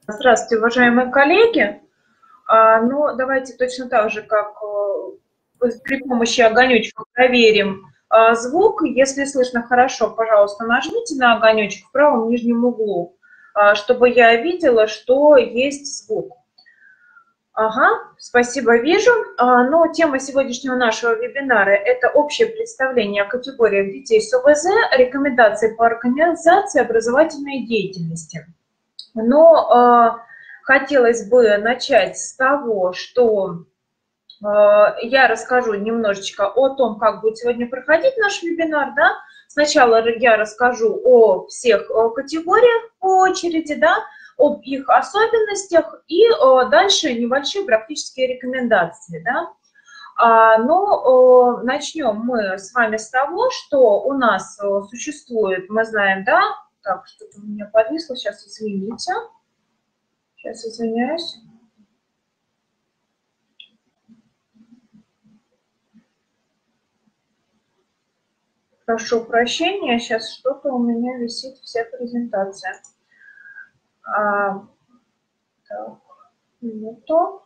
Здравствуйте, уважаемые коллеги. Ну, давайте точно так же, как при помощи огонечка проверим звук. Если слышно хорошо, пожалуйста, нажмите на огонечек в правом нижнем углу, чтобы я видела, что есть звук. Ага, спасибо, вижу. Но тема сегодняшнего нашего вебинара – это общее представление о категориях детей с ОВЗ, рекомендации по организации образовательной деятельности. Но хотелось бы начать с того, что я расскажу немножечко о том, как будет сегодня проходить наш вебинар. Да? Сначала я расскажу о всех категориях по очереди, да, об их особенностях и дальше небольшие практические рекомендации. Да? Но начнем мы с вами с того, что у нас существует, мы знаем, да, так, что-то у меня подвисло, сейчас извините. Сейчас извиняюсь. Прошу прощения, сейчас что-то у меня висит вся презентация. Так, минуту.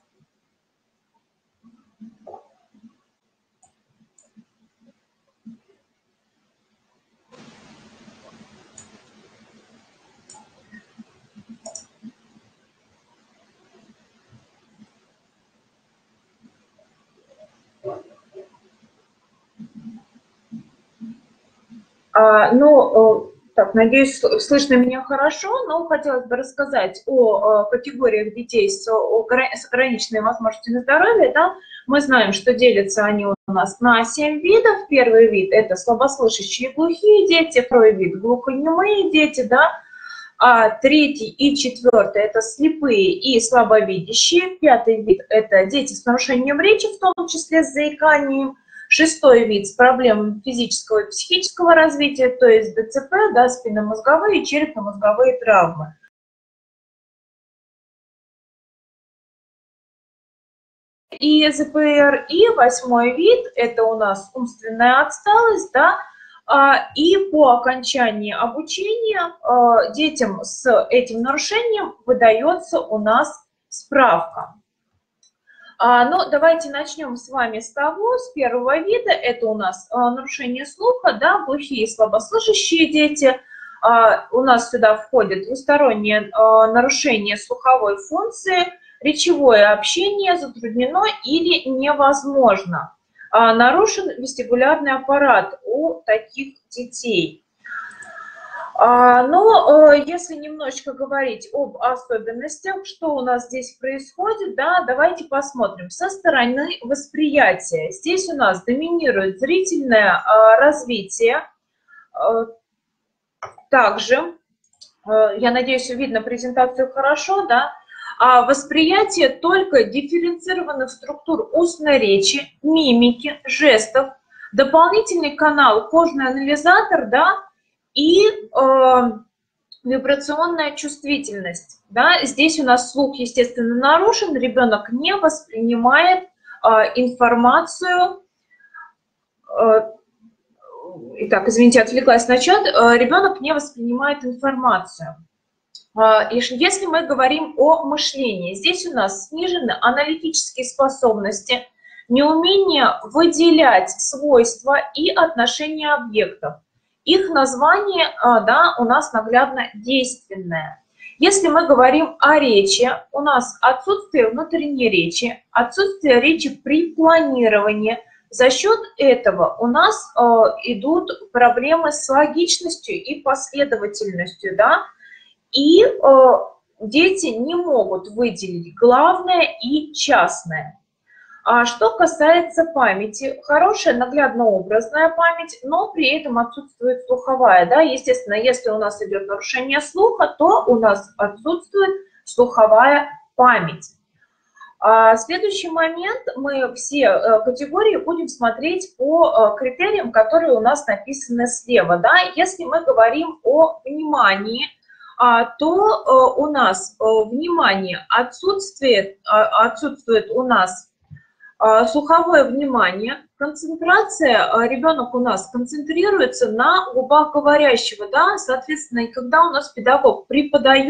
Так, надеюсь, слышно меня хорошо, но хотелось бы рассказать о категориях детей с ограниченными возможностями здоровья. Да? Мы знаем, что делятся они у нас на 7 видов. Первый вид – это слабослышащие и глухие дети, второй вид – глухонемые дети, да? А третий и четвертый – это слепые и слабовидящие. Пятый вид – это дети с нарушением речи, в том числе с заиканием. Шестой вид с проблемами физического и психического развития, то есть ДЦП, да, спинномозговые и черепно-мозговые травмы. И ЗПР, и восьмой вид – это у нас умственная отсталость, да, и по окончании обучения детям с этим нарушением выдается у нас справка. Ну, давайте начнем с вами с того, с первого вида. Это у нас нарушение слуха, да, глухие и слабослышащие дети. У нас сюда входит двустороннее нарушение слуховой функции, речевое общение затруднено или невозможно. Нарушен вестибулярный аппарат у таких детей. Но если немножечко говорить об особенностях, что у нас здесь происходит, да, давайте посмотрим. Со стороны восприятия здесь у нас доминирует зрительное развитие. Также, я надеюсь, видно презентацию хорошо, да, восприятие только дифференцированных структур устной речи, мимики, жестов, дополнительный канал кожный анализатор, да, и вибрационная чувствительность. Да? Здесь у нас слух, естественно, нарушен, ребенок не воспринимает информацию. Итак, извините, отвлеклась на чат. Ребенок не воспринимает информацию. Если мы говорим о мышлении, здесь у нас снижены аналитические способности, неумение выделять свойства и отношения объектов. Их название, да, у нас наглядно действенное. Если мы говорим о речи, у нас отсутствие внутренней речи, отсутствие речи при планировании. За счет этого у нас идут проблемы с логичностью и последовательностью, да, и дети не могут выделить главное и частное. Что касается памяти, хорошая наглядно-образная память, но при этом отсутствует слуховая. Да? Естественно, если у нас идет нарушение слуха, то у нас отсутствует слуховая память. Следующий момент, мы все категории будем смотреть по критериям, которые у нас написаны слева. Да? Если мы говорим о внимании, то у нас внимание отсутствует у нас слуховое внимание, концентрация, ребенок у нас концентрируется на губах говорящего, да, соответственно, и когда у нас педагог преподает,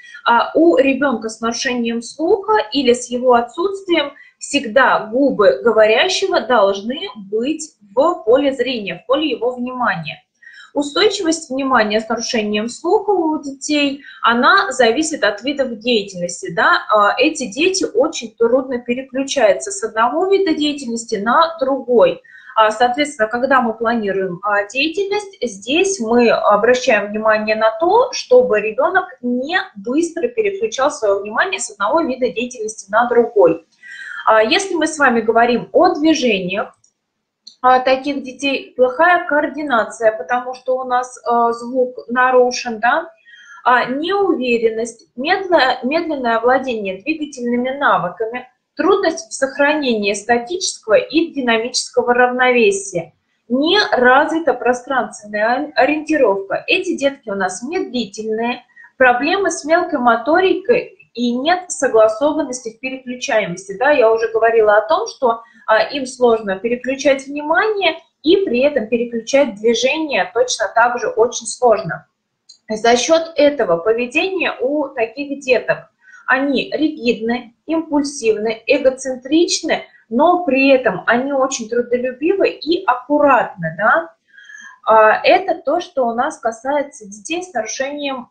У ребенка с нарушением слуха или с его отсутствием всегда губы говорящего должны быть в поле зрения, в поле его внимания. Устойчивость внимания с нарушением слуха у детей, она зависит от видов деятельности. Да? Эти дети очень трудно переключаются с одного вида деятельности на другой. Соответственно, когда мы планируем деятельность, здесь мы обращаем внимание на то, чтобы ребенок не быстро переключал свое внимание с одного вида деятельности на другой. Если мы с вами говорим о движениях, таких детей плохая координация, потому что у нас звук нарушен, да? Неуверенность, медленное овладение двигательными навыками, трудность в сохранении статического и динамического равновесия, не развита пространственная ориентировка. Эти детки у нас медлительные, проблемы с мелкой моторикой и нет согласованности в переключаемости. Да? Я уже говорила о том, что им сложно переключать внимание и при этом переключать движение точно так же очень сложно. За счет этого поведения у таких деток они ригидны, импульсивны, эгоцентричны, но при этом они очень трудолюбивы и аккуратны. Да? Это то, что у нас касается детей с нарушением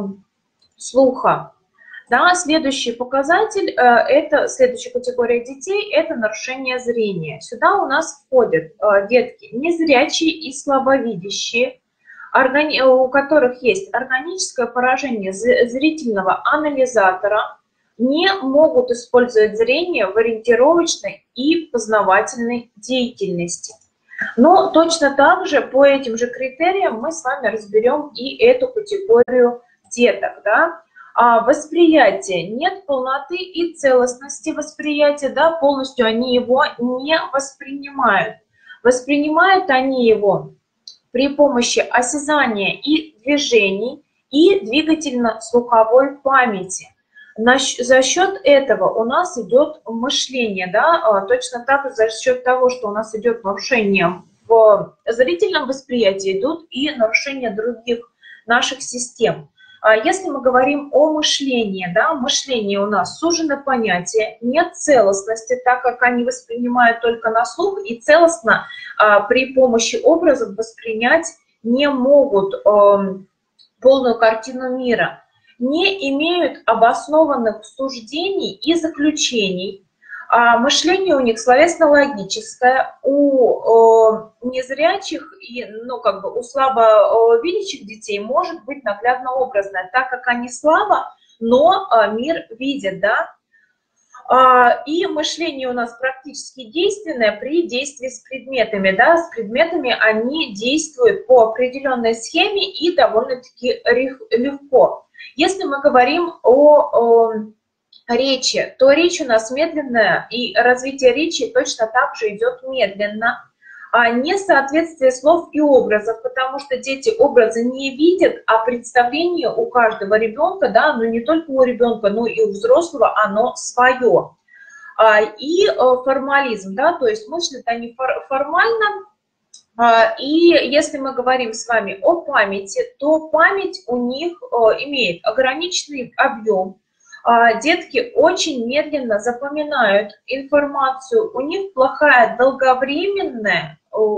слуха. Да, следующий показатель, следующая категория детей – это нарушение зрения. Сюда у нас входят детки незрячие и слабовидящие, у которых есть органическое поражение зрительного анализатора, не могут использовать зрение в ориентировочной и познавательной деятельности. Но точно так же по этим же критериям мы с вами разберем и эту категорию деток. Да? Восприятие. Нет полноты и целостности восприятия, да, полностью они его не воспринимают. Воспринимают они его при помощи осязания и движений и двигательно-слуховой памяти. За счет этого у нас идет мышление, да, точно так же за счет того, что у нас идет нарушение в зрительном восприятии, идут и нарушения других наших систем. Если мы говорим о мышлении, да, мышление у нас сужено понятие, нет целостности, так как они воспринимают только на слух, и целостно при помощи образов воспринять не могут полную картину мира, не имеют обоснованных суждений и заключений. Мышление у них словесно-логическое, у незрячих и у слабовидящих детей может быть наглядно-образное, так как они слабо, но мир видят. Да? И мышление у нас практически действенное при действии с предметами. Да? С предметами они действуют по определенной схеме и довольно-таки легко. Если мы говорим о речи, то речь у нас медленная, и развитие речи точно так же идет медленно. Несоответствие слов и образов, потому что дети образы не видят, а представление у каждого ребенка, да, но не только у ребенка, но и у взрослого, оно свое. И формализм, да, то есть мыслят они формально. И если мы говорим с вами о памяти, то память у них имеет ограниченный объем. Детки очень медленно запоминают информацию, у них плохая долговременная,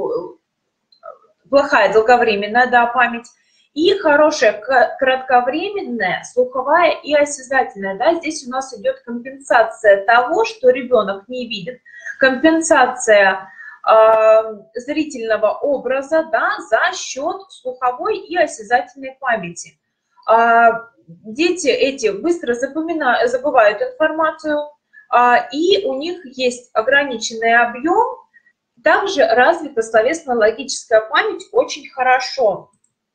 да, память и хорошая кратковременная слуховая и осязательная. Да, здесь у нас идет компенсация того, что ребенок не видит, компенсация зрительного образа, да, за счет слуховой и осязательной памяти. Дети эти быстро забывают информацию, и у них есть ограниченный объем. Также развита словесно-логическая память очень хорошо.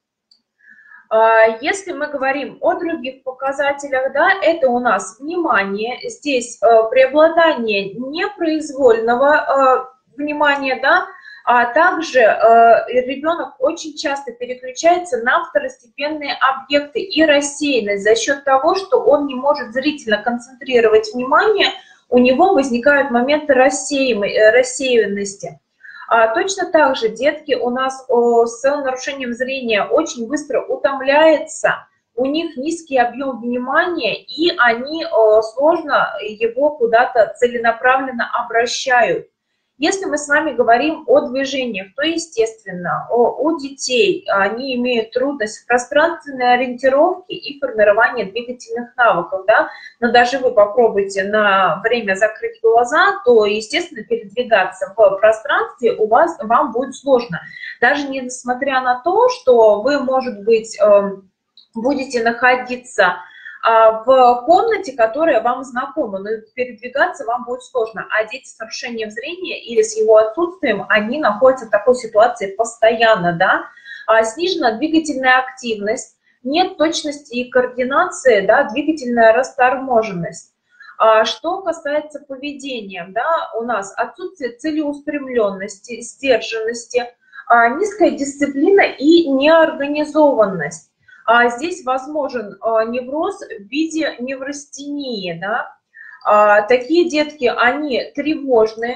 Если мы говорим о других показателях, да, это у нас внимание. Здесь преобладание непроизвольного внимания, да, а также ребенок очень часто переключается на второстепенные объекты и рассеянность за счет того, что он не может зрительно концентрировать внимание, у него возникают моменты рассеянности. Точно так же детки у нас с нарушением зрения очень быстро утомляются, у них низкий объем внимания, и они сложно его куда-то целенаправленно обращают. Если мы с вами говорим о движениях, то, естественно, у детей они имеют трудность в пространственной ориентировке и формировании двигательных навыков, да? Но даже вы попробуйте на время закрыть глаза, то, естественно, передвигаться в пространстве вам будет сложно. Даже несмотря на то, что вы, может быть, будете находиться в комнате, которая вам знакома, но передвигаться вам будет сложно. А дети с нарушением зрения или с его отсутствием, они находятся в такой ситуации постоянно, да. Снижена двигательная активность, нет точности и координации, да, двигательная расторможенность. Что касается поведения, да, у нас отсутствие целеустремленности, сдержанности, низкая дисциплина и неорганизованность. Здесь возможен невроз в виде неврастении, да? Такие детки, они тревожные,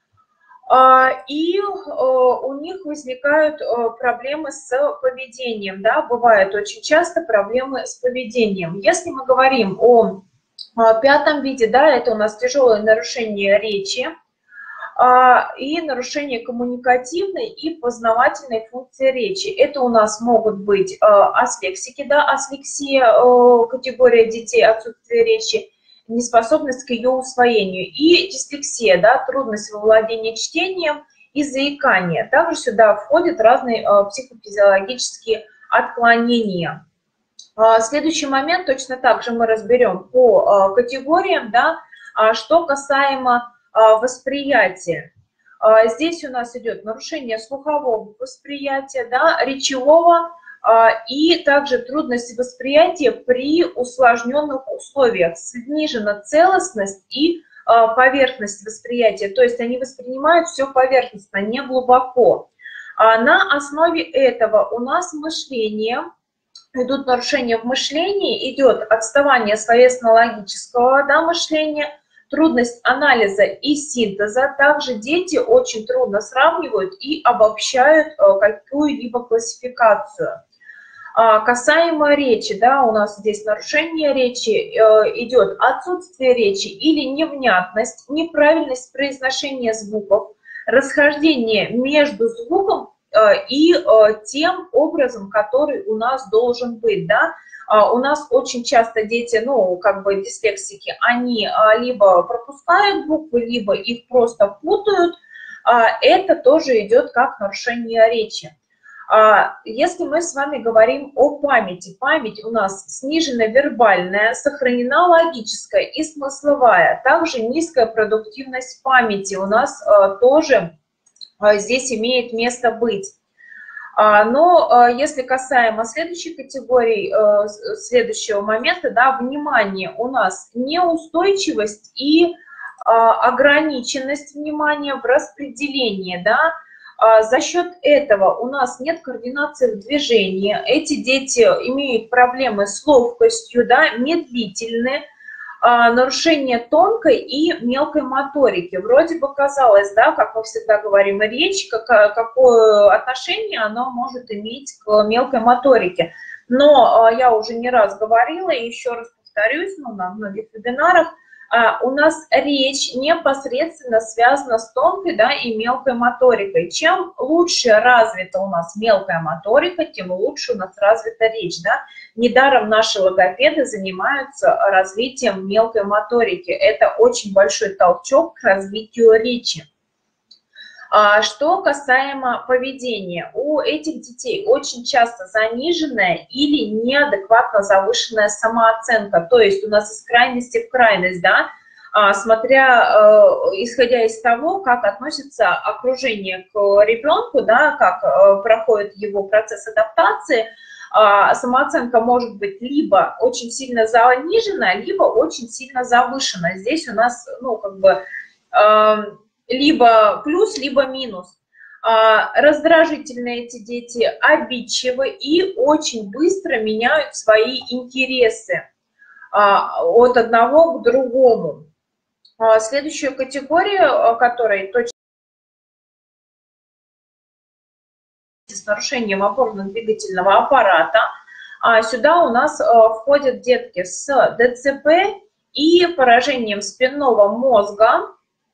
и у них возникают проблемы с поведением, да? Бывают очень часто проблемы с поведением. Если мы говорим о пятом виде, да, это у нас тяжелое нарушение речи и нарушение коммуникативной и познавательной функции речи. Это у нас могут быть аслексики, да, аслексия, категория детей, отсутствие речи, неспособность к ее усвоению, и дислексия, да, трудность во владении чтением и заикание. Также сюда входят разные психофизиологические отклонения. Следующий момент точно так же мы разберем по категориям, да, что касаемо восприятия. Здесь у нас идет нарушение слухового восприятия, да, речевого, и также трудности восприятия при усложненных условиях, снижена целостность и поверхность восприятия, то есть они воспринимают все поверхностно, не глубоко. На основе этого у нас мышление, идут нарушения в мышлении, идет отставание словесно-логического, да, мышления, трудность анализа и синтеза. Также дети очень трудно сравнивают и обобщают какую-либо классификацию. Касаемо речи, да, у нас здесь нарушение речи, идет отсутствие речи или невнятность, неправильность произношения звуков, расхождение между звуком и тем образом, который у нас должен быть, да. У нас очень часто дети, ну, как бы дислексики, они либо пропускают буквы, либо их просто путают. Это тоже идет как нарушение речи. Если мы с вами говорим о памяти, память у нас снижена вербальная, сохранена логическая и смысловая. Также низкая продуктивность памяти у нас тоже здесь имеет место быть. Но если касаемо следующей категории, следующего момента, да, внимание, у нас неустойчивость и ограниченность внимания в распределении, да. За счет этого у нас нет координации в движении, эти дети имеют проблемы с ловкостью, да, медлительны, нарушение тонкой и мелкой моторики. Вроде бы казалось, да, как мы всегда говорим, речь, какое отношение она может иметь к мелкой моторике. Но я уже не раз говорила и еще раз повторюсь, ну, на многих вебинарах, у нас речь непосредственно связана с тонкой, да, и мелкой моторикой. Чем лучше развита у нас мелкая моторика, тем лучше у нас развита речь, да. Недаром наши логопеды занимаются развитием мелкой моторики. Это очень большой толчок к развитию речи. Что касаемо поведения, у этих детей очень часто заниженная или неадекватно завышенная самооценка, то есть у нас из крайности в крайность, да, исходя из того, как относится окружение к ребенку, да, как проходит его процесс адаптации, самооценка может быть либо очень сильно занижена, либо очень сильно завышена. Здесь у нас, ну, как бы, либо плюс, либо минус. Раздражительные эти дети, обидчивы и очень быстро меняют свои интересы от одного к другому. Следующую категорию, которая точно с нарушением опорно-двигательного аппарата, Сюда у нас входят детки с ДЦП и поражением спинного мозга.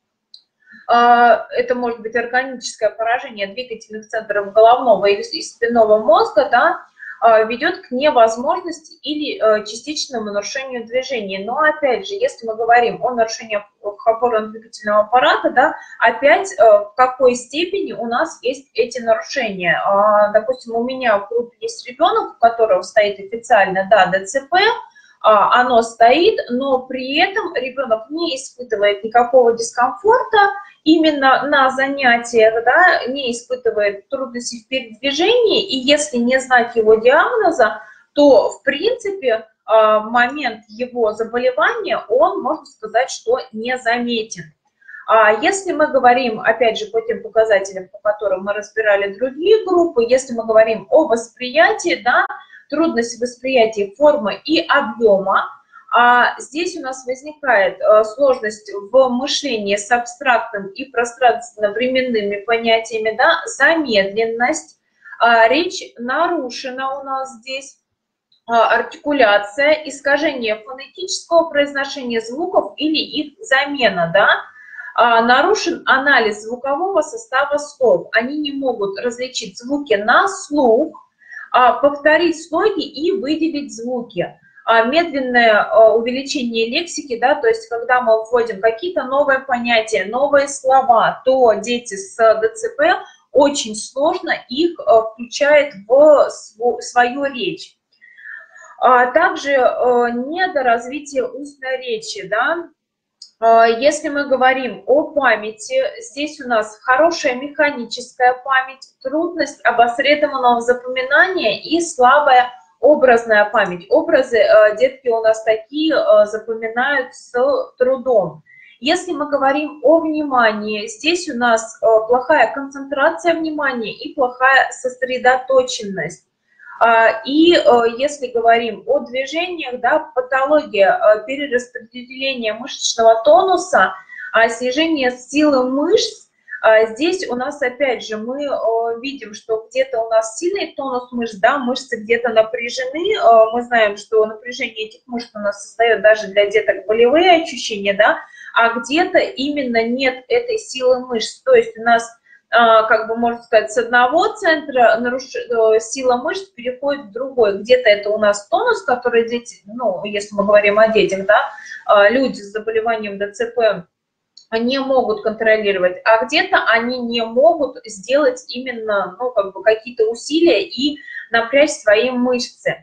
Это может быть органическое поражение двигательных центров головного и спинного мозга, да, ведет к невозможности или частичному нарушению движения. Но опять же, если мы говорим о нарушении опорно-двигательного аппарата, да, опять в какой степени у нас есть эти нарушения. Допустим, у меня в группе есть ребенок, у которого стоит официально, да, ДЦП, оно стоит, но при этом ребенок не испытывает никакого дискомфорта именно на занятиях, да, не испытывает трудностей в передвижении, и если не знать его диагноза, то, в принципе, момент его заболевания, он, можно сказать, что не заметен. Если мы говорим, опять же, по тем показателям, по которым мы разбирали другие группы, если мы говорим о восприятии, да, трудность восприятия формы и объема, здесь у нас возникает сложность в мышлении с абстрактным и пространственно-временными понятиями, да, замедленность, речь нарушена у нас здесь, артикуляция, искажение фонетического произношения звуков или их замена, да, нарушен анализ звукового состава слов, они не могут различить звуки на слух, повторить слоги и выделить звуки. Медленное увеличение лексики, да, то есть когда мы вводим какие-то новые понятия, новые слова, то дети с ДЦП очень сложно их включают в свою речь. Также недоразвитие устной речи, да. Если мы говорим о памяти, здесь у нас хорошая механическая память, трудность обосредованного запоминания и слабая образная память. Образы детки у нас такие запоминают с трудом. Если мы говорим о внимании, здесь у нас плохая концентрация внимания и плохая сосредоточенность. И если говорим о движениях, да, патология перераспределения мышечного тонуса, снижение силы мышц, здесь у нас опять же мы видим, что где-то у нас сильный тонус мышц, да, мышцы где-то напряжены, мы знаем, что напряжение этих мышц у нас создает даже для деток болевые ощущения, да, а где-то именно нет этой силы мышц, то есть у нас, как бы можно сказать, с одного центра сила мышц переходит в другой. Где-то это у нас тонус, который дети, ну, если мы говорим о детях, да, люди с заболеванием ДЦП не могут контролировать, а где-то они не могут сделать именно, ну, как бы какие-то усилия и напрячь свои мышцы.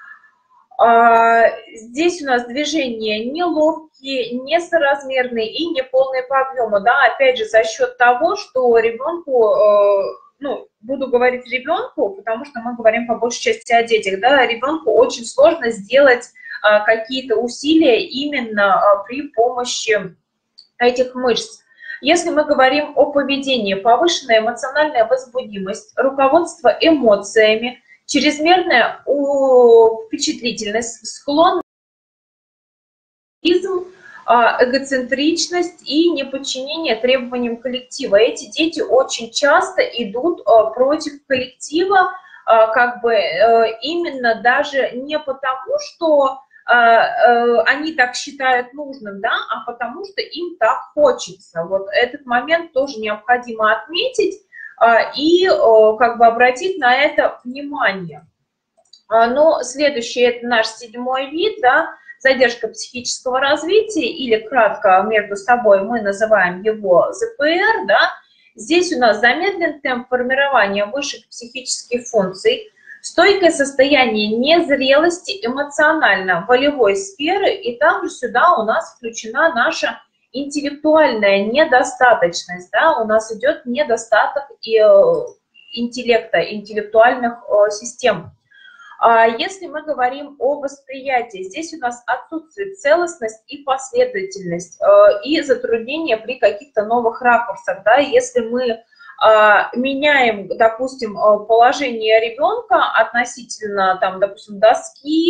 Здесь у нас движения неловкие, несоразмерные и неполные по объему, да, опять же, за счет того, что ребенку, ну, буду говорить ребенку, потому что мы говорим по большей части о детях, да, ребенку очень сложно сделать какие-то усилия именно при помощи этих мышц. Если мы говорим о поведении, повышенная эмоциональная возбудимость, руководство эмоциями, чрезмерная впечатлительность, склонность, эгоцентричность и неподчинение требованиям коллектива. Эти дети очень часто идут против коллектива, как бы именно даже не потому, что они так считают нужным, да, а потому что им так хочется. Вот этот момент тоже необходимо отметить и как бы обратить на это внимание. Но следующий, это наш 7-й вид, да, задержка психического развития, или кратко между собой мы называем его ЗПР, да. Здесь у нас замедлен темп формирования высших психических функций, стойкое состояние незрелости эмоционально-волевой сферы, и также сюда у нас включена наша интеллектуальная недостаточность, да, у нас идет недостаток интеллекта, интеллектуальных систем. Если мы говорим о восприятии, здесь у нас отсутствует целостность и последовательность, и затруднения при каких-то новых ракурсах, да, если мы меняем, допустим, положение ребенка относительно, там, допустим, доски,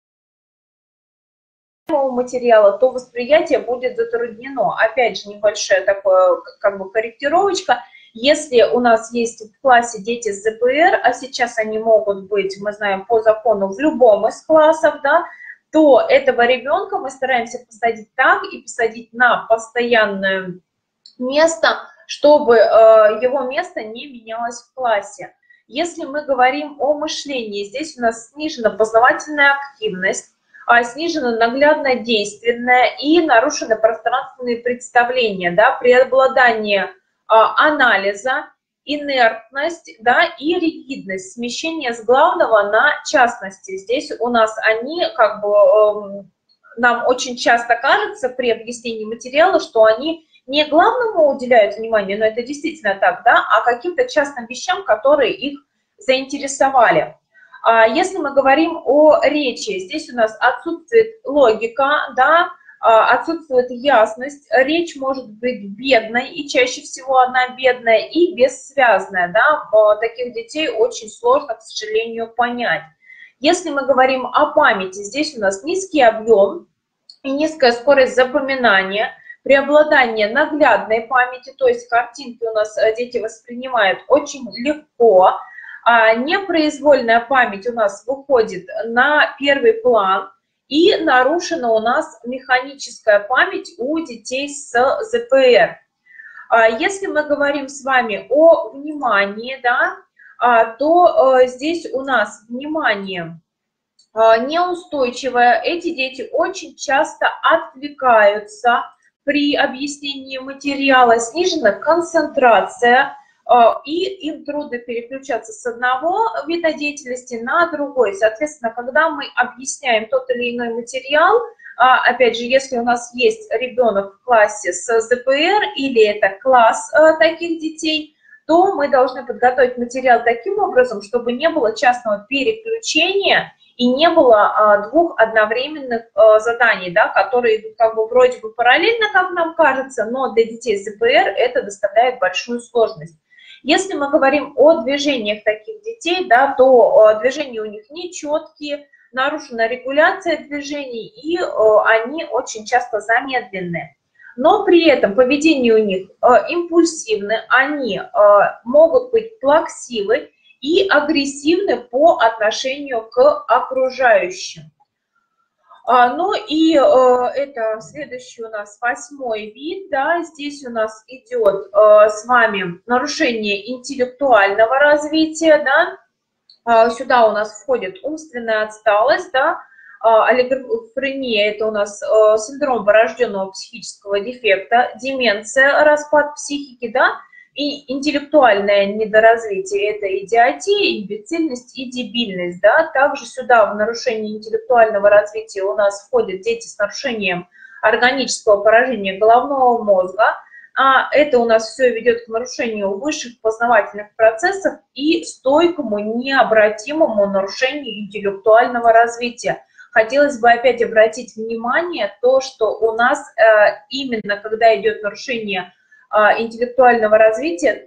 материала, то восприятие будет затруднено. Опять же, небольшая такая, как бы, корректировочка. Если у нас есть в классе дети с ЗПР, а сейчас они могут быть, мы знаем по закону, в любом из классов, да, то этого ребенка мы стараемся посадить так и посадить на постоянное место, чтобы его место не менялось в классе. Если мы говорим о мышлении, здесь у нас снижена познавательная активность, снижена наглядно-действенная и нарушены пространственные представления, да, преобладание анализа, инертность, да, и ригидность, смещение с главного на частности. Здесь у нас они как бы, нам очень часто кажется при объяснении материала, что они не главному уделяют внимание, но это действительно так, да, а каким-то частным вещам, которые их заинтересовали. Если мы говорим о речи, здесь у нас отсутствует логика, да, отсутствует ясность, речь может быть бедной, и чаще всего она бедная и бессвязная, да, таких детей очень сложно, к сожалению, понять. Если мы говорим о памяти, здесь у нас низкий объем и низкая скорость запоминания, преобладание наглядной памяти, то есть картинки у нас дети воспринимают очень легко, непроизвольная память у нас выходит на первый план, и нарушена у нас механическая память у детей с ЗПР. Если мы говорим с вами о внимании, да, то здесь у нас внимание неустойчивое. Эти дети очень часто отвлекаются при объяснении материала, снижена концентрация, и им трудно переключаться с одного вида деятельности на другой. Соответственно, когда мы объясняем тот или иной материал, опять же, если у нас есть ребенок в классе с ЗПР или это класс таких детей, то мы должны подготовить материал таким образом, чтобы не было частного переключения и не было двух одновременных заданий, да, которые идут как бы вроде бы параллельно, как нам кажется, но для детей с ЗПР это доставляет большую сложность. Если мы говорим о движениях таких детей, да, то движения у них нечеткие, нарушена регуляция движений, и они очень часто замедленные. Но при этом поведение у них импульсивное, они могут быть плаксивы и агрессивны по отношению к окружающим. Ну и это следующий у нас 8-й вид, да, здесь у нас идет с вами нарушение интеллектуального развития, да, сюда у нас входит умственная отсталость, да, олигофрения, это у нас синдром врожденного психического дефекта, деменция, распад психики, да, и интеллектуальное недоразвитие, это идиотия, имбецильность и дебильность, да. Также сюда в нарушение интеллектуального развития у нас входят дети с нарушением органического поражения головного мозга. Это у нас все ведет к нарушению высших познавательных процессов и стойкому необратимому нарушению интеллектуального развития. Хотелось бы опять обратить внимание то, что у нас именно когда идет нарушение интеллектуального развития,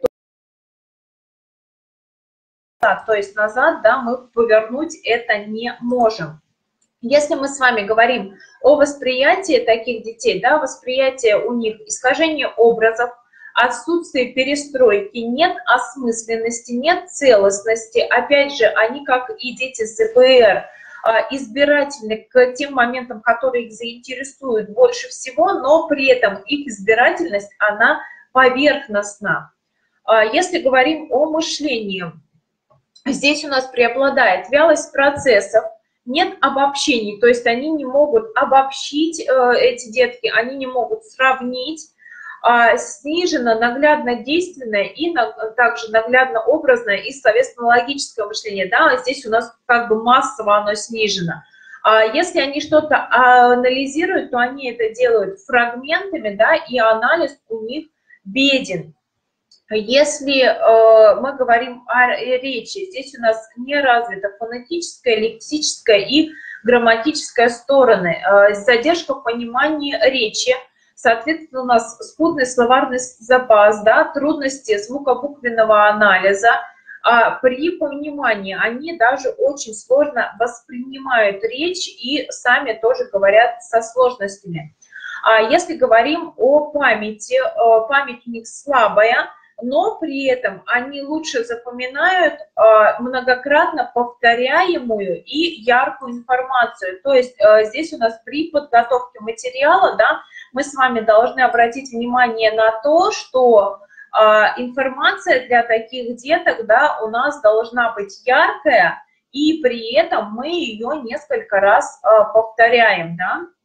то есть назад, да, мы повернуть это не можем. Если мы с вами говорим о восприятии таких детей, да, восприятие у них искажение образов, отсутствие перестройки, нет осмысленности, нет целостности, опять же, они, как и дети с ЗПР, избирательны к тем моментам, которые их заинтересуют больше всего, но при этом их избирательность, она поверхностна. Если говорим о мышлении, здесь у нас преобладает вялость процессов, нет обобщений, то есть они не могут обобщить, эти детки, они не могут сравнить, снижено наглядно-действенное и также наглядно-образное и словесно-логическое мышление, да, здесь у нас как бы массово оно снижено. Если они что-то анализируют, то они это делают фрагментами, да, и анализ у них беден. Если мы говорим о речи, здесь у нас не развита фонетическая, лексическая и грамматическая стороны, задержка в понимании речи, соответственно, у нас скудный словарный запас, да, трудности звукобуквенного анализа. При понимании они даже очень сложно воспринимают речь и сами тоже говорят со сложностями. Если говорим о памяти, память у них слабая, но при этом они лучше запоминают многократно повторяемую и яркую информацию. То есть здесь у нас при подготовке материала, да, мы с вами должны обратить внимание на то, что информация для таких деток, да, у нас должна быть яркая, и при этом мы ее несколько раз повторяем,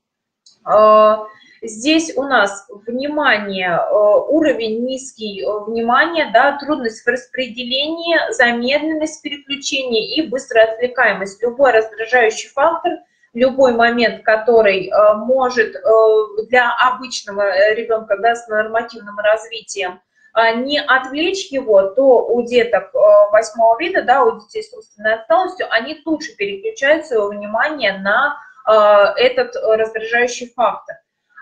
да. Здесь у нас внимание, уровень низкий внимания, да, трудность в распределении, замедленность переключения и быстрая отвлекаемость. Любой раздражающий фактор, любой момент, который может для обычного ребенка, да, с нормативным развитием не отвлечь его, то у деток 8-го вида, да, у детей с умственной отсталостью, они тут же переключают свое внимание на этот раздражающий фактор.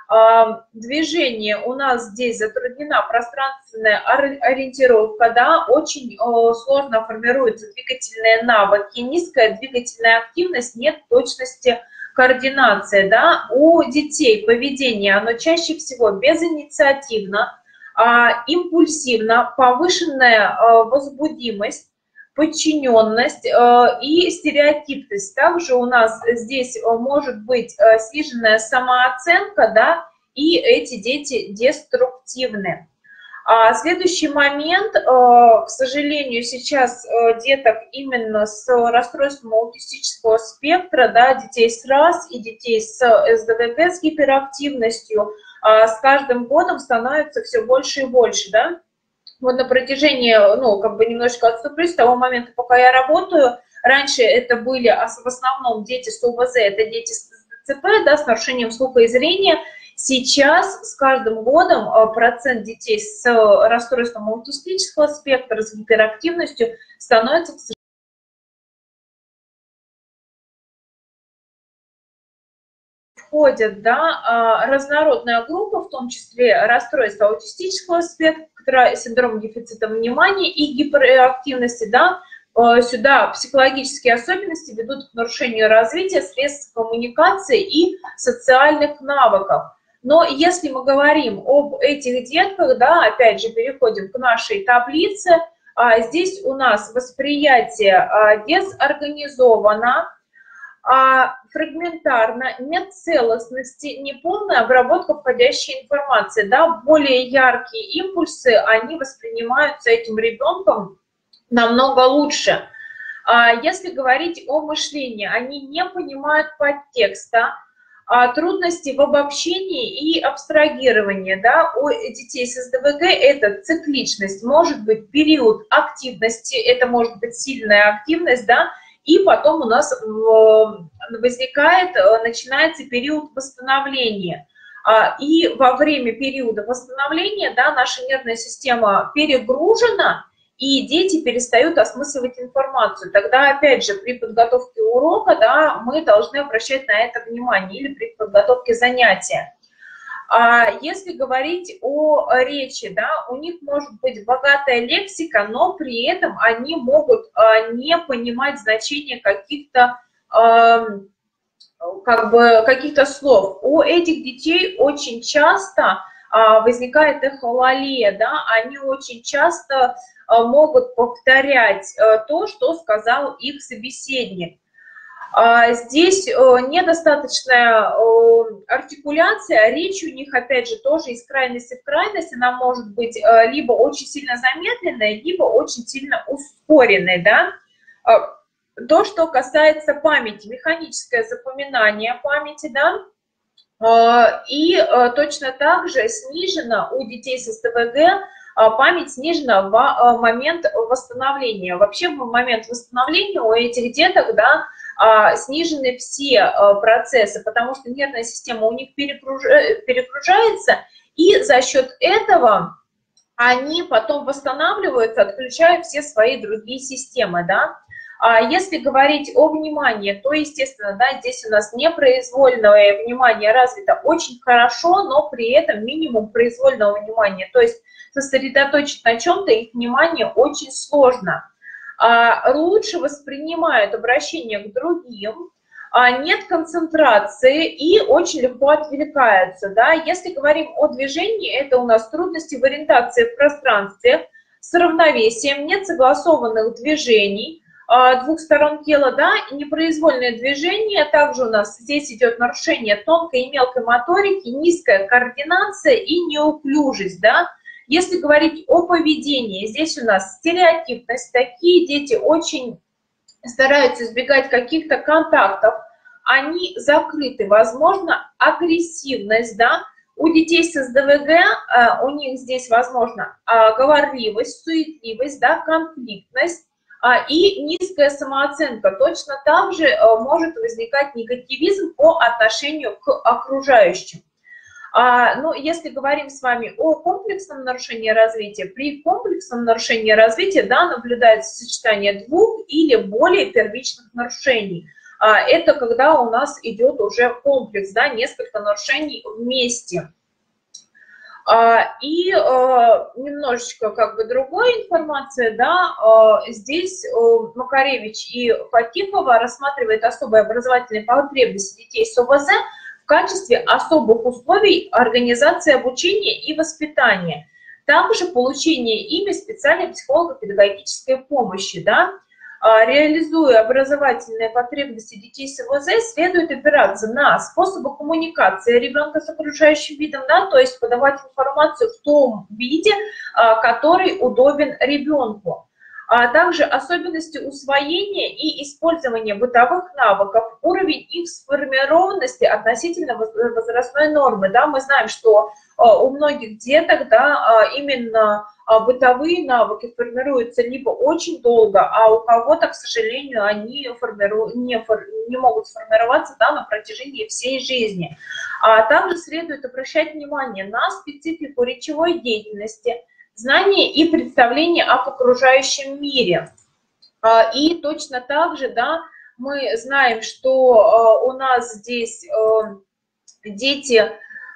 Движение у нас здесь затруднена пространственная ориентировка, да, очень сложно формируются двигательные навыки, низкая двигательная активность, нет точности координации, да. У детей поведение, оно чаще всего безинициативно, импульсивно, повышенная возбудимость, подчиненность и стереотипность. Также у нас здесь может быть сниженная самооценка, да, и эти дети деструктивны. Следующий момент, к сожалению, сейчас деток именно с расстройством аутистического спектра, да, детей с РАС и детей с СДВГ с гиперактивностью с каждым годом становится все больше и больше, да. Вот на протяжении, ну, как бы немножечко отступлюсь, с того момента, пока я работаю, раньше это были в основном дети с ОВЗ, это дети с ДЦП, да, с нарушением слуха и зрения. Сейчас с каждым годом процент детей с расстройством аутистического спектра, с гиперактивностью становится, к сожалению, входит, да, разнородная группа, в том числе расстройство аутистического спектра, синдром дефицита внимания и гиперактивности, да, сюда психологические особенности ведут к нарушению развития средств коммуникации и социальных навыков. Но если мы говорим об этих детках, да, опять же, переходим к нашей таблице, здесь у нас восприятие дезорганизовано, фрагментарно, нет целостности, неполная обработка входящей информации, да, более яркие импульсы, они воспринимаются этим ребенком намного лучше. Если говорить о мышлении, они не понимают подтекста, трудности в обобщении и абстрагировании, да, у детей с СДВГ это цикличность, может быть период активности, это может быть сильная активность, да, и потом у нас возникает, начинается период восстановления. И во время периода восстановления, да, наша нервная система перегружена, и дети перестают осмысливать информацию. Тогда, опять же, при подготовке урока, да, мы должны обращать на это внимание, или при подготовке занятия. Если говорить о речи, да, у них может быть богатая лексика, но при этом они могут не понимать значение каких-то каких-то слов. У этих детей очень часто возникает эхолалия, да, они очень часто могут повторять то, что сказал их собеседник. Здесь недостаточная артикуляция, речь у них, опять же, тоже из крайности в крайность, она может быть либо очень сильно замедленной, либо очень сильно ускоренной, да. То, что касается памяти, механическое запоминание памяти, да, и точно так же снижена у детей с СДВГ память снижена в момент восстановления. Вообще в момент восстановления у этих деток, да, снижены все процессы, потому что нервная система у них перегружается, и за счет этого они потом восстанавливаются, отключая все свои другие системы, да. Если говорить о внимании, то, естественно, да, здесь у нас непроизвольное внимание развито очень хорошо, но при этом минимум произвольного внимания, то есть сосредоточить на чем-то их внимание очень сложно. Лучше воспринимают обращение к другим, нет концентрации и очень легко отвлекаются. Да? Если говорим о движении, это у нас трудности в ориентации в пространстве, с равновесием, нет согласованных движений двух сторон тела, да, и непроизвольное движение. Также у нас здесь идет нарушение тонкой и мелкой моторики, низкая координация и неуклюжесть, да. Если говорить о поведении, здесь у нас стереотипность, такие дети очень стараются избегать каких-то контактов, они закрыты, возможно, агрессивность, да, у детей с СДВГ, у них здесь, возможно, говорливость, суетливость, да, конфликтность и низкая самооценка. Точно так же может возникать негативизм по отношению к окружающим. Ну, если говорим с вами о комплексном нарушении развития, при комплексном нарушении развития, да, наблюдается сочетание двух или более первичных нарушений. Это когда у нас идет уже комплекс, да, несколько нарушений вместе. И немножечко как бы другая информация, да, здесь Макаревич и Фатихова рассматривают особые образовательные потребности детей с ОВЗ в качестве особых условий организации обучения и воспитания, также получение ими специальной психолого-педагогической помощи, да. Реализуя образовательные потребности детей с ОВЗ, следует опираться на способы коммуникации ребенка с окружающим видом, да, то есть подавать информацию в том виде, который удобен ребенку. А также особенности усвоения и использования бытовых навыков, уровень их сформированности относительно возрастной нормы. Да, мы знаем, что у многих деток, да, именно бытовые навыки формируются либо очень долго, а у кого-то, к сожалению, они не могут сформироваться, да, на протяжении всей жизни. Также следует обращать внимание на специфику речевой деятельности, знания и представления об окружающем мире. И точно так же, да, мы знаем, что у нас здесь дети,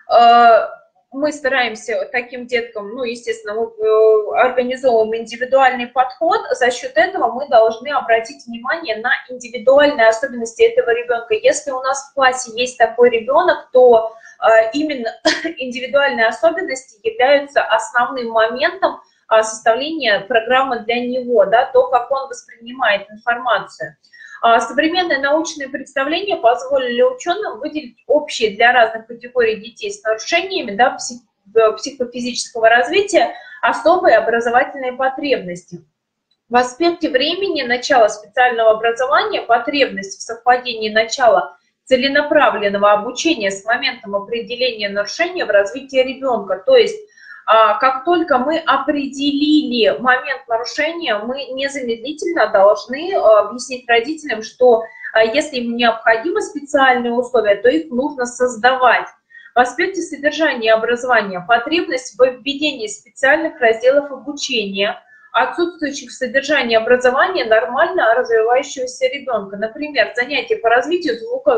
мы стараемся таким деткам, ну, естественно, мы организовываем индивидуальный подход, за счет этого мы должны обратить внимание на индивидуальные особенности этого ребенка. Если у нас в классе есть такой ребенок, то именно индивидуальные особенности являются основным моментом составления программы для него, да, то, как он воспринимает информацию. Современные научные представления позволили ученым выделить общие для разных категорий детей с нарушениями, да, психофизического развития особые образовательные потребности. В аспекте времени начала специального образования потребность в совпадении начала целенаправленного обучения с моментом определения нарушения в развитии ребенка. То есть, как только мы определили момент нарушения, мы незамедлительно должны объяснить родителям, что если им необходимы специальные условия, то их нужно создавать. В аспекте содержания образования потребность в введении специальных разделов обучения, отсутствующих в содержании образования нормально развивающегося ребенка. Например, занятия по развитию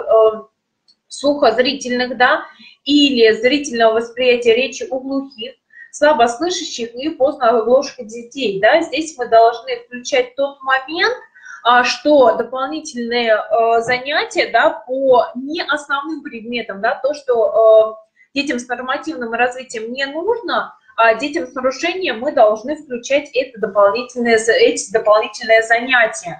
слухозрительных, да, или зрительного восприятия речи у глухих, слабослышащих и позднооглохших детей. Да. Здесь мы должны включать тот момент, что дополнительные занятия, да, по не основным предметам, да, то, что детям с нормативным развитием не нужно, а детям с нарушением мы должны включать эти дополнительные занятия.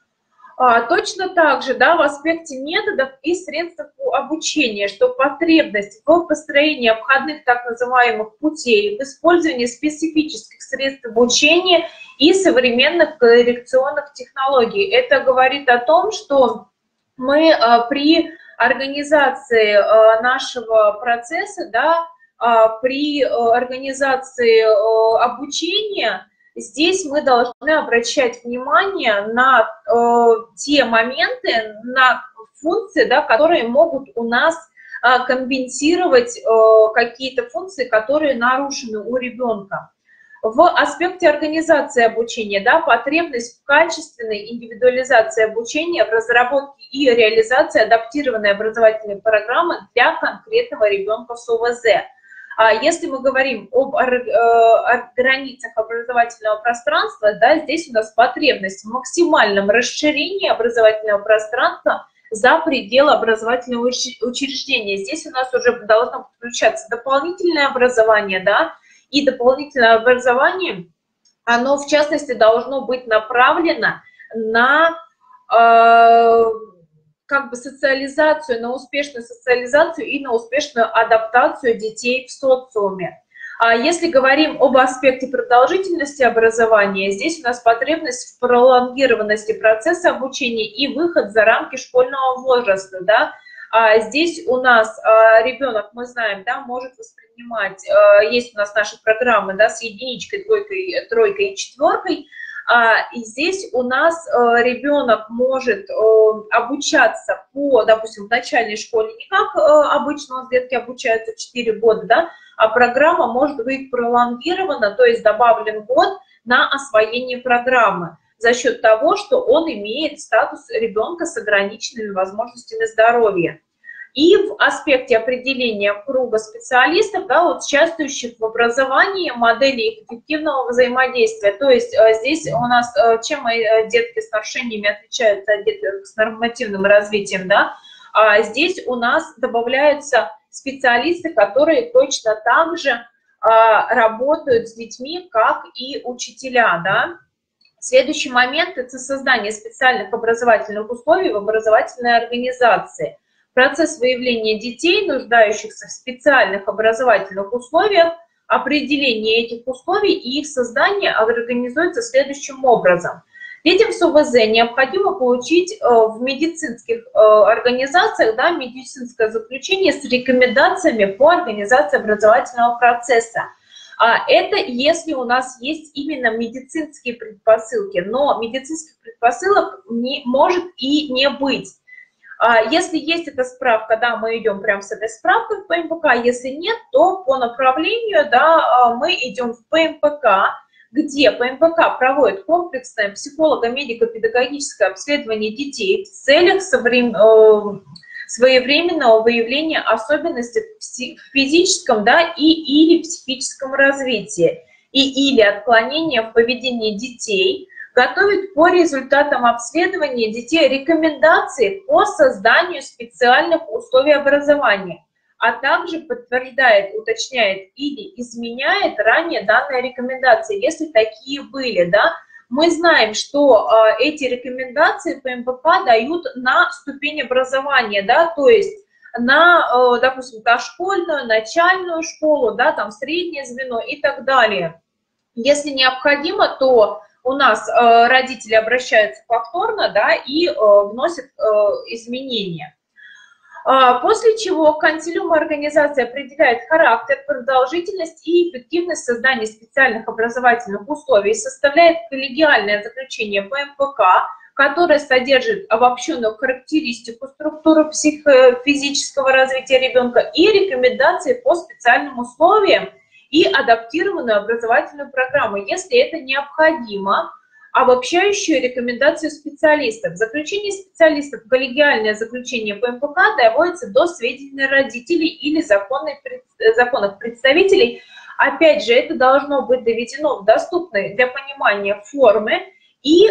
Точно так же, да, в аспекте методов и средств обучения, что потребность в построении обходных так называемых путей, в использовании специфических средств обучения и современных коррекционных технологий. Это говорит о том, что мы при организации нашего процесса, да, при организации обучения, здесь мы должны обращать внимание на те моменты, на функции, да, которые могут у нас компенсировать какие-то функции, которые нарушены у ребенка. В аспекте организации обучения, да, потребность в качественной индивидуализации обучения, в разработке и реализации адаптированной образовательной программы для конкретного ребенка с ОВЗ. Если мы говорим об границах образовательного пространства, да, здесь у нас потребность в максимальном расширении образовательного пространства за пределы образовательного учреждения. Здесь у нас уже должно включаться дополнительное образование, да, и дополнительное образование оно, в частности, должно быть направлено на как бы социализацию, на успешную социализацию и на успешную адаптацию детей в социуме. А если говорим об аспекте продолжительности образования, здесь у нас потребность в пролонгированности процесса обучения и выход за рамки школьного возраста, да. Здесь у нас ребенок, мы знаем, да, может воспринимать, есть у нас наши программы, да, с единичкой, двойкой, тройкой и четверкой, и здесь у нас ребенок может обучаться по, допустим, в начальной школе не как обычно у нас детки обучаются 4 года, да, а программа может быть пролонгирована, то есть добавлен год на освоение программы за счет того, что он имеет статус ребенка с ограниченными возможностями здоровья. И в аспекте определения круга специалистов, да, вот, участвующих в образовании модели эффективного взаимодействия. То есть здесь у нас, чем детки с нарушениями отличаются от деток с нормативным развитием, да, здесь у нас добавляются специалисты, которые точно так же работают с детьми, как и учителя, да. Следующий момент – это создание специальных образовательных условий в образовательной организации. Процесс выявления детей, нуждающихся в специальных образовательных условиях, определение этих условий и их создание организуется следующим образом. Детям с ОВЗ необходимо получить в медицинских организациях, да, медицинское заключение с рекомендациями по организации образовательного процесса. Это если у нас есть именно медицинские предпосылки, но медицинских предпосылок не может и не быть. Если есть эта справка, да, мы идем прямо с этой справкой в ПМПК, если нет, то по направлению, да, мы идем в ПМПК, где ПМПК проводит комплексное психолого-медико-педагогическое обследование детей в целях своевременного выявления особенностей в физическом, да, или психическом развитии, или отклонения в поведении детей, готовит по результатам обследования детей рекомендации по созданию специальных условий образования, а также подтверждает, уточняет или изменяет ранее данные рекомендации, если такие были, да. Мы знаем, что эти рекомендации ПМПК дают на ступень образования, да, то есть на, допустим, дошкольную, начальную школу, да, там среднее звено и так далее. Если необходимо, то у нас родители обращаются повторно, да, и вносят изменения. После чего консилиум организации определяет характер, продолжительность и эффективность создания специальных образовательных условий, составляет коллегиальное заключение ПМПК, которое содержит обобщенную характеристику структуры психофизического развития ребенка и рекомендации по специальным условиям и адаптированную образовательную программу, если это необходимо, обобщающую рекомендацию специалистов. Заключение специалистов, коллегиальное заключение ПМПК доводится до сведения родителей или законных представителей. Опять же, это должно быть доведено в доступной для понимания форме. И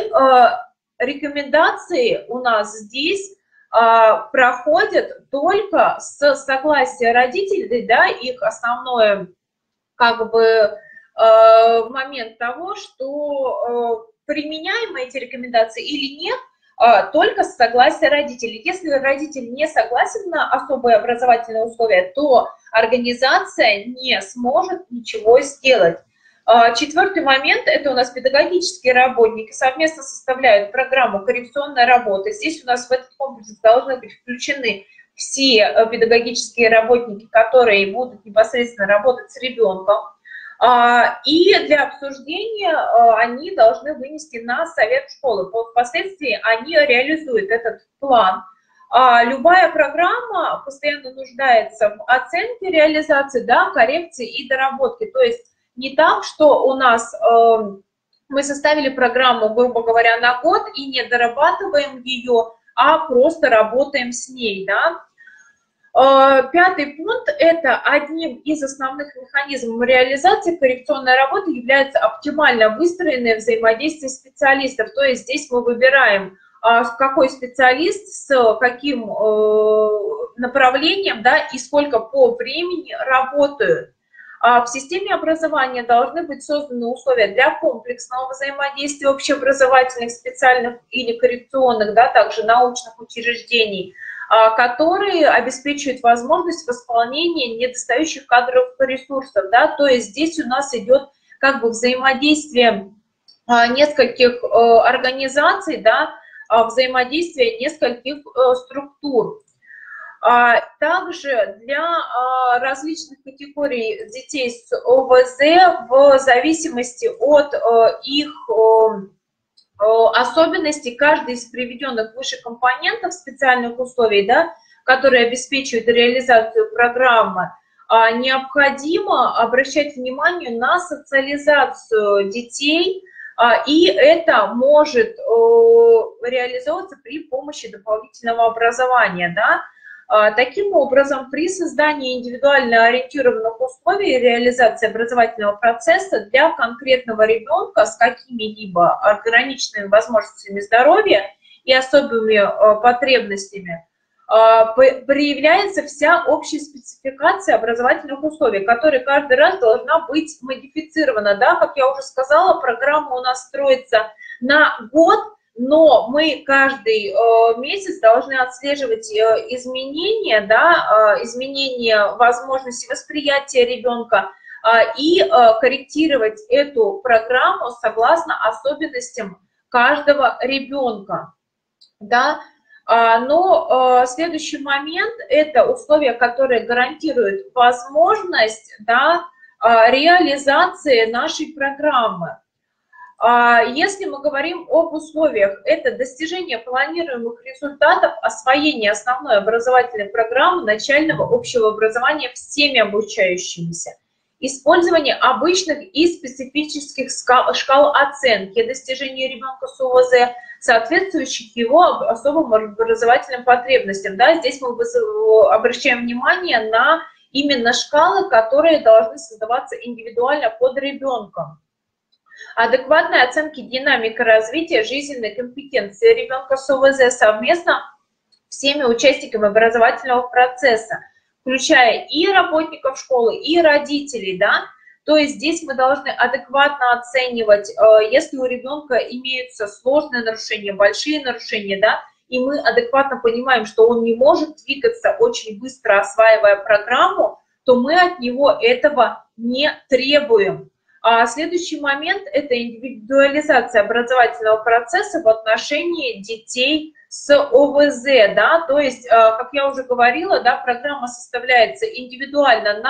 рекомендации у нас здесь проходят только с согласия родителей, да, их основное как бы момент того, что применяемы эти рекомендации или нет, только с согласия родителей. Если родитель не согласен на особые образовательные условия, то организация не сможет ничего сделать. Четвертый момент – это у нас педагогические работники совместно составляют программу коррекционной работы. Здесь у нас в этот комплекс должны быть включены все педагогические работники, которые будут непосредственно работать с ребенком. И для обсуждения они должны вынести на совет школы. Впоследствии они реализуют этот план. Любая программа постоянно нуждается в оценке реализации, да, коррекции и доработке. То есть не так, что у нас мы составили программу, грубо говоря, на год и не дорабатываем ее, а просто работаем с ней, да. Пятый пункт – это одним из основных механизмов реализации коррекционной работы является оптимально выстроенное взаимодействие специалистов. То есть здесь мы выбираем, какой специалист с каким направлением, да, и сколько по времени работают. В системе образования должны быть созданы условия для комплексного взаимодействия общеобразовательных, специальных или коррекционных, да, также научных учреждений, которые обеспечивают возможность восполнения недостающих кадровых ресурсов. Да, то есть здесь у нас идет как бы взаимодействие нескольких организаций, да, взаимодействие нескольких структур. Также для различных категорий детей с ОВЗ в зависимости от их особенностей каждый из приведенных выше компонентов специальных условий, да, которые обеспечивают реализацию программы, необходимо обращать внимание на социализацию детей, и это может реализовываться при помощи дополнительного образования, да. Таким образом, при создании индивидуально ориентированных условий реализации образовательного процесса для конкретного ребенка с какими-либо ограниченными возможностями здоровья и особыми потребностями проявляется вся общая спецификация образовательных условий, которая каждый раз должна быть модифицирована. Да? Как я уже сказала, программа у нас строится на год, но мы каждый месяц должны отслеживать изменения, да, изменения возможности восприятия ребенка и корректировать эту программу согласно особенностям каждого ребенка. Да? Но следующий момент – это условия, которые гарантируют возможность, да, реализации нашей программы. Если мы говорим об условиях, это достижение планируемых результатов, освоение основной образовательной программы начального общего образования всеми обучающимися, использование обычных и специфических шкал оценки достижения ребенка с ОВЗ, соответствующих его особым образовательным потребностям. Да, здесь мы обращаем внимание на именно шкалы, которые должны создаваться индивидуально под ребенком. Адекватные оценки динамики развития жизненной компетенции ребенка с ОВЗ совместно всеми участниками образовательного процесса, включая и работников школы, и родителей, да. То есть здесь мы должны адекватно оценивать, если у ребенка имеются сложные нарушения, большие нарушения, да, и мы адекватно понимаем, что он не может двигаться очень быстро, осваивая программу, то мы от него этого не требуем. Следующий момент – это индивидуализация образовательного процесса в отношении детей с ОВЗ, да, то есть, как я уже говорила, да, программа составляется индивидуально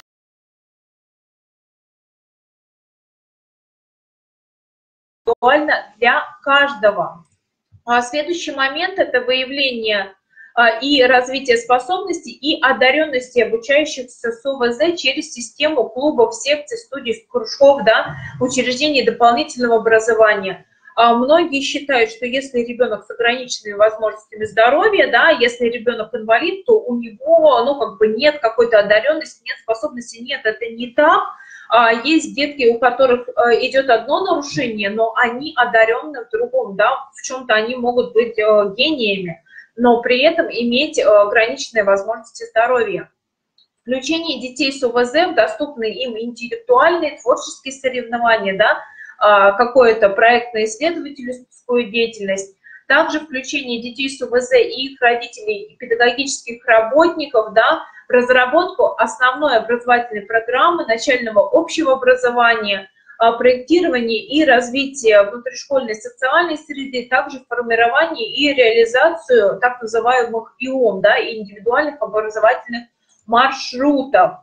для каждого. Следующий момент – это выявление и развитие способностей и одаренности обучающихся с ОВЗ через систему клубов, секций, студий, кружков, да, учреждений дополнительного образования. Многие считают, что если ребенок с ограниченными возможностями здоровья, да, если ребенок инвалид, то у него, ну, как бы нет какой-то одаренности, нет способности. Нет, это не так. Есть детки, у которых идет одно нарушение, но они одаренны в другом, да, в чем-то они могут быть гениями, но при этом иметь ограниченные возможности здоровья. Включение детей с ОВЗ в доступные им интеллектуальные, творческие соревнования, да, какую-то проектно-исследовательскую деятельность. Также включение детей с ОВЗ и их родителей, и педагогических работников, да, в разработку основной образовательной программы начального общего образования, проектирование и развитие внутришкольной социальной среды, также формирование и реализацию так называемых ИОМ, да, индивидуальных образовательных маршрутов.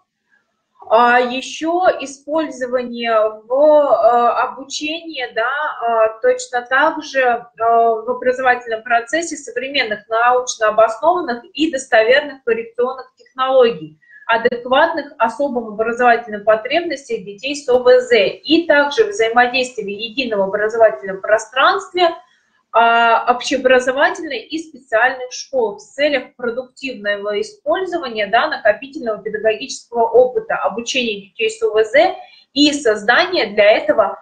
Еще использование в обучении, да, точно так же в образовательном процессе современных научно обоснованных и достоверных коррекционных технологий, адекватных особым образовательным потребностям детей с ОВЗ, и также взаимодействие в едином образовательном пространстве общеобразовательной и специальных школ в целях продуктивного использования, да, накопительного педагогического опыта, обучения детей с ОВЗ и создания для этого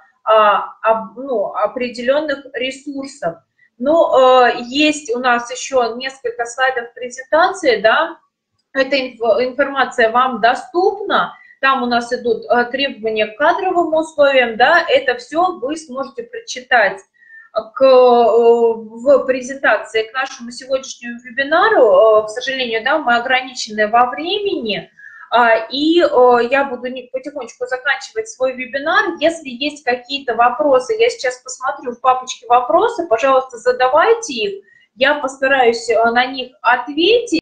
определенных ресурсов. Но есть у нас еще несколько слайдов презентации, да, эта информация вам доступна, Там у нас идут требования к кадровым условиям, да, это все вы сможете прочитать в презентации к нашему сегодняшнему вебинару. К сожалению, да, мы ограничены во времени, и я буду потихонечку заканчивать свой вебинар. Если есть какие-то вопросы, я сейчас посмотрю в папочке вопросы, пожалуйста, задавайте их, я постараюсь на них ответить.